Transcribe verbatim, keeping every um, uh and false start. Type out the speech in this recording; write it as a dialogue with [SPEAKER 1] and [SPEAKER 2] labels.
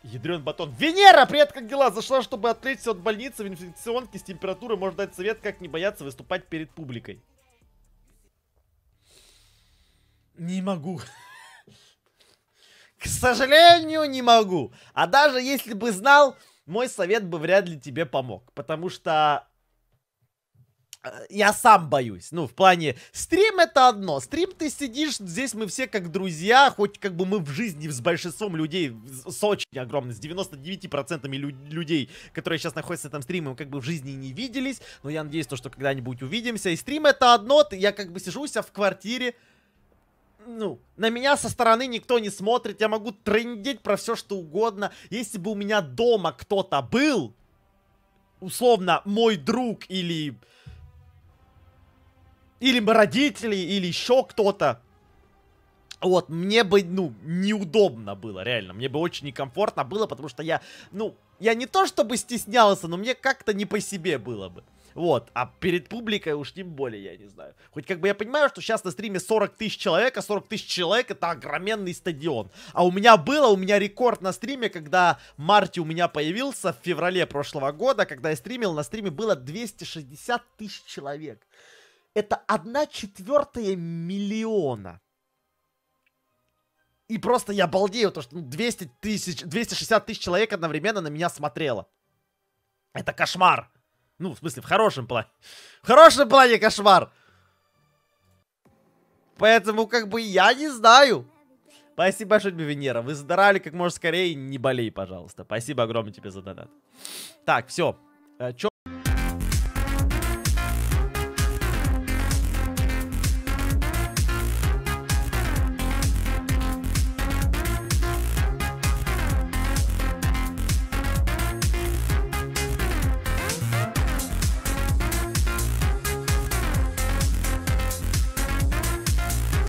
[SPEAKER 1] Ядрен батон. Венера, привет, как дела? Зашла, чтобы отвлечься от больницы в инфекционке с температурой. Может дать совет, как не бояться выступать перед публикой. Не могу. К сожалению, не могу. А даже если бы знал, мой совет бы вряд ли тебе помог. Потому что я сам боюсь. Ну, в плане, стрим это одно. Стрим ты сидишь, здесь мы все как друзья. Хоть как бы мы в жизни с большинством людей, с очень огромным, с девяноста девятью процентами лю людей, которые сейчас находятся на этом стриме, мы как бы в жизни не виделись. Но я надеюсь, то, что когда-нибудь увидимся. И стрим это одно. Я как бы сижу у себя в квартире. Ну, на меня со стороны никто не смотрит. Я могу трындеть про все, что угодно. Если бы у меня дома кто-то был, условно, мой друг или... Или родители, или еще кто-то. Вот, мне бы, ну, неудобно было, реально. Мне бы очень некомфортно было, потому что я, ну, я не то чтобы стеснялся, но мне как-то не по себе было бы. Вот, а перед публикой уж тем более, я не знаю. Хоть как бы я понимаю, что сейчас на стриме сорок тысяч человек, а сорок тысяч человек это огроменный стадион. А у меня было, у меня рекорд на стриме, когда в марте у меня появился, в феврале прошлого года, когда я стримил, на стриме было двести шестьдесят тысяч человек. Это одна четвертая миллиона. И просто я балдею, то что двести тысяч, двести шестьдесят тысяч человек одновременно на меня смотрело. Это кошмар. Ну, в смысле, в хорошем плане. В хорошем плане кошмар. Поэтому, как бы, я не знаю. Спасибо большое тебе, Венера. Выздоравливай как можно скорее. Не болей, пожалуйста. Спасибо огромное тебе за донат. Так, все. Чё